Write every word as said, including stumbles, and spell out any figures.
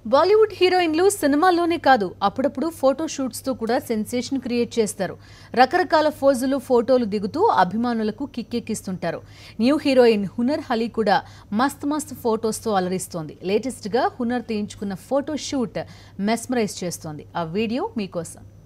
బాలీవుడ్ హీరోయిన్లు సినిమాల్లోనే కాదు అప్పుడప్పుడు ఫోటో షూట్స్ తో కూడా సెన్సేషన్ క్రియేట్ చేస్తారు. రకరకాల ఫోజులు ఫోటోలు దిగుతూ అభిమానులకు కిక్కెక్కిస్తుంటారు. న్యూ హీరోయిన్ హునర్ హలీ కూడా మస్త్ మస్త్ ఫోటోస్ తో అలరిస్తోంది. లేటెస్ట్ గా హునర్ తీయించుకున్న ఫోటో షూట్ మెస్మరైజ్ చేస్తోంది. ఆ వీడియో మీకోసం.